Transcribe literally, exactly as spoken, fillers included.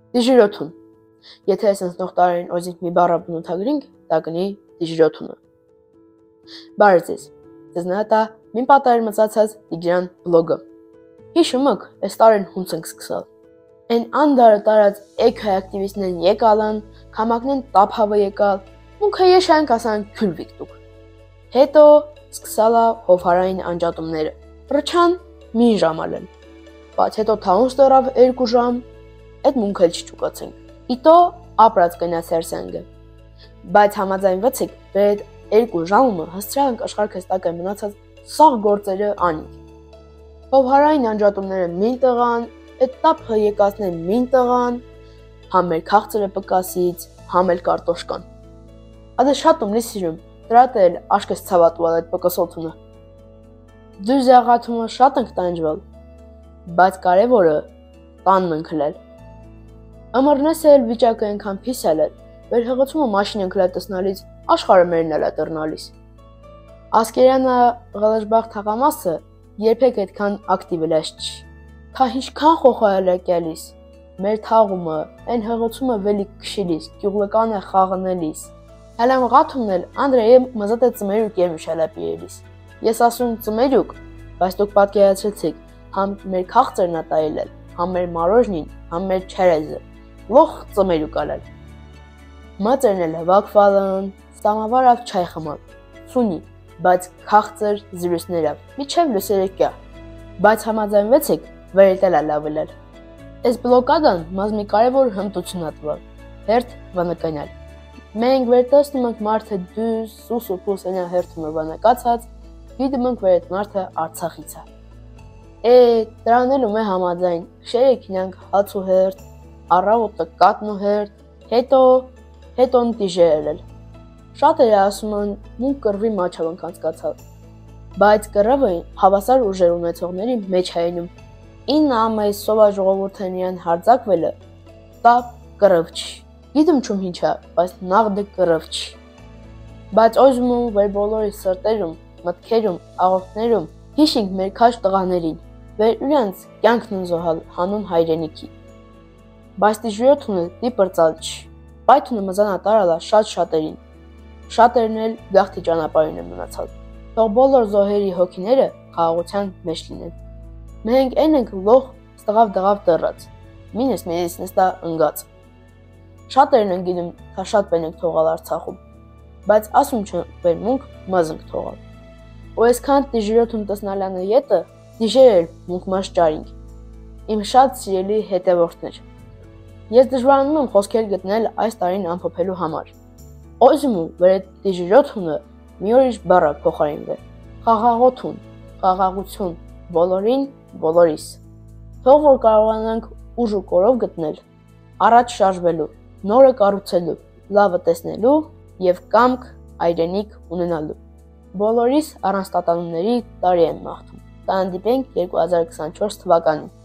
Դիժիրոթուն։ Եթե այսպես նողտարին օզինք մի բառը բնութագրինք, դա կնի դիժիրոթունը։ Բարև ձեզ։ Ձեզ նայատա մին պատարին մծացած Տիգրան բլոգը։ Հիշում եք, այս տարին հունց ենք սկսալ։ Այն անդարը տարած էքո ակտիվիստներն եկալան, քամակնեն տափավը եկալ, մունքը եշանք ասան քյուրվիկ դուք։ Հետո սկսալա հովհարային անջատումները։ Ռչան մին ժամ ալեն։ Բայց հետո թաուն ստորավ երկու ժամ, այդ մունքը էլ չճուկացենք։ Իտո ապրած գնաց հերսանգը։ Բայց համաձայնվեցիք, որ այդ երկու ժամը հստրանք աշխարհքս տակ է մնացած սաղ գործերը անիք։ Հովհարային անջատումները մին տղան, այդ տափը եկածները մին տղան, համ մեր քաղցրը պկասից, համ էլ կարտոշկան։ Ադե շատ ումնի սիրում, դրատել աշկես ցավատուալ այդ պկասոթունը։ Դու զաղաթումը շատ ենք տանջվել, բայց կարևորը տանն ընկլել։ Ամառնես էլ վիճակը ենքան պիսել էր, որ հղացումը մաշին ընկլել տեսնալից աշխարհը մերն էլ է տրնալիս։ Ասկերյանը գալաշբաղ թաղամասը երբեք այդքան ակտիվ լեշ չի։ Թա ինչքան խոխայել է կելիս, մեր թաղումը, այն հղացումը վելի կշիլիս, գյուղլկան է խաղնելիս։ Հելամ գաթումն էլ Անդրեյը մզատ է ծմերուկ երմիշել է պիելիս։ Ես ասում ծմերուկ, բայց դուք պատկերացրեցիք, համ մեր քաղցրն է տայելել, համ մեր մարոժնին, համ մեր չերեզը, լոխ ծմերուկ ալել։ Մածերն էլ հվակվալն, ստամավարավ չայ խմալ, սունի, բայց քաղցր զրուսներավ, միչև լուսերեկյա, բայց համաձայնվեցիք, վերետել է լավելել։ Այս բլոկադան մազ մի կարևոր հմտություն ատվալ, հերթ վանականյալ։ Մենք վերտեսնում ենք մարդը դուս, սուս ու պուսենյա հերթումը վանակացած, գիդում ենք վեր այդ մարդը Արցախից է։ Է, դրան էլ ում է համաձայն, շերեք ինանք հաց ու հերթ, առավոտը կատն ու հերթ, հետո, հետո նտիժեր էլ։ Շատ էր ասում են, մունք կրվի մաչավ ենք անցկացալ, բայց կրվը հավասար ուժեր ունեցողների մեջ հայնում։ Ինը ամայ սովա ժողովուրդն իրան հարձակվելը, դա կրվ չի։ Գիտում չում ինչ է, բայց նաղդը կրվ չի։ Բայց օզում ու վեր բոլորի սրտերում, մտքերում, աղոթներում հիշինք մեր քաշ տղաներին, վեր իրանց կյանքն ընզոհալ հանուն հայրենիքի։ Բայց դիժիրոթունը դիպրծալ չի, պայթունը մզանա տարալա շատ շատերին, շատերն էլ գաղթի ճանապարհին են մնացալ, թող բոլոր զոհերի հոգիները խաղաղության մեջ լինեն։ Մենք են ենք լոխ ստղավ դղավ դռած, մինս մինս նստա ընգած։ Շատերն են գինում, թա շատ պեն ենք թողալ Արցախում, բայց ասում չեն վեր մունք մազ ենք թողալ։ Ու այսքան դիժիրոթուն տեսնալանը ետը, դիժեր էլ մունք մաշ ճարինք, իմ շատ սիրելի հետևորդներ։ Ես դժվարանում եմ խոսքեր գտնել այս տարին ամփոփելու համար։ Օզում ու վեր այդ դիժիրոթունը մի օր իր բառը փոխարինվե։ Խաղաղոթուն, խաղաղություն, բոլորին, բոլորիս։ Թող որ կարողանանք ուժ ու կորով գտնել, առաջ շարժվելու, նորը կառուցելու, լավը տեսնելու եւ կամք այրենիք ունենալու։ Բոլորիս առանց տատանումների տարի եմ մաղթում։ Կհանդիպենք երկու հազար քսանչորս թվականին։